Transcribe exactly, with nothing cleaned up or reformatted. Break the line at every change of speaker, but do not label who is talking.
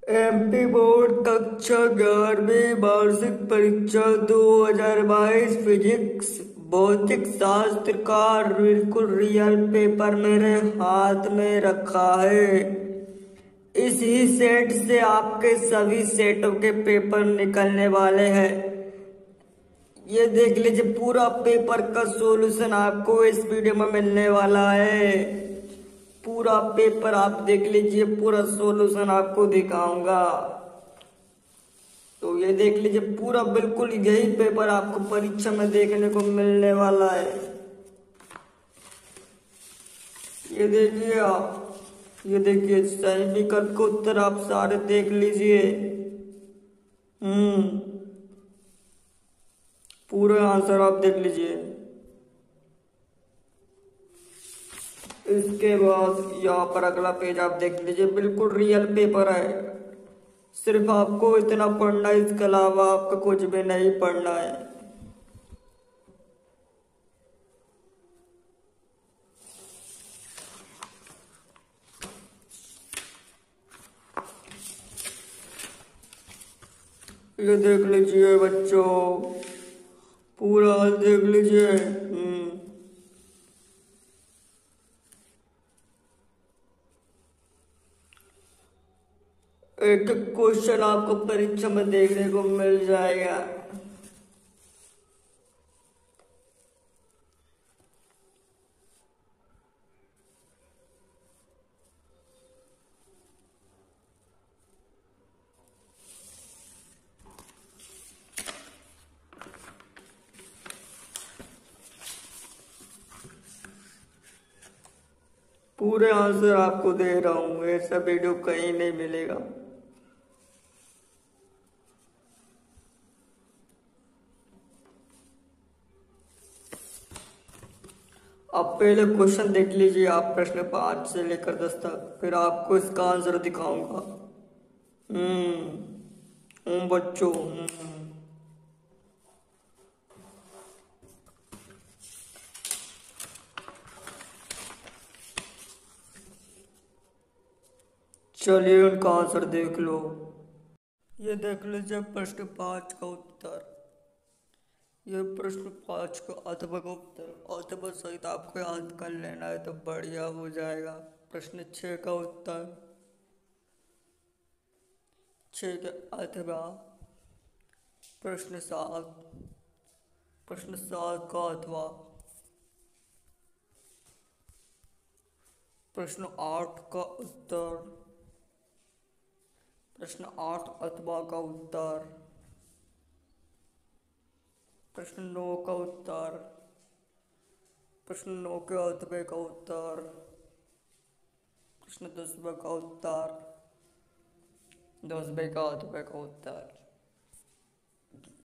MP board कक्षा ग्यारहवीं वार्षिक परीक्षा दो हज़ार बाईस फिजिक्स भौतिक शास्त्र का बिल्कुल रियल पेपर मेरे हाथ में रखा है। इस ही सेट से आपके सभी सेटों के पेपर निकलने वाले हैं। ये देख लीजिए, पूरा पेपर का सॉल्यूशन आपको इस वीडियो में मिलने वाला है। पूरा पेपर आप देख लीजिए, पूरा सॉल्यूशन आपको दिखाऊंगा। तो ये देख लीजिए, पूरा बिल्कुल यही पेपर आपको परीक्षा में देखने को मिलने वाला है। ये देखिए आप, ये देखिए सही विकल्प के उत्तर आप सारे देख लीजिए। हम्म पूरे आंसर आप देख लीजिए। इसके बाद यहाँ पर अगला पेज आप देख लीजिए, बिल्कुल रियल पेपर है। सिर्फ आपको इतना पढ़ना है, इसके अलावा आपको कुछ भी नहीं पढ़ना है। ये देख लीजिए बच्चों, पूरा देख लीजिए। हम्म एक एक क्वेश्चन आपको परीक्षा में देखने को मिल जाएगा। पूरे आंसर आपको दे रहा हूं, ऐसा वीडियो कहीं नहीं मिलेगा। अब पहले क्वेश्चन देख लीजिए आप, प्रश्न पांच से लेकर दस तक, फिर आपको इसका आंसर दिखाऊंगा। हम्म हूँ बच्चों। हम्म चलिए उनका आंसर देख लो। ये देख लीजिए प्रश्न पांच का उत्तर। ये प्रश्न पांच का अथवा का उत्तर अथवा सहित आपको याद कर लेना है तो बढ़िया हो जाएगा। प्रश्न छः का उत्तर, छः के अथवा। प्रश्न सात, प्रश्न सात का अथवा। प्रश्न आठ का उत्तर, प्रश्न आठ अथवा का उत्तर। प्रश्न नौ का उत्तर, प्रश्न नौ के अथवे का उत्तर। प्रश्न दसवें का उत्तर, दसवें का अथवे का उत्तर।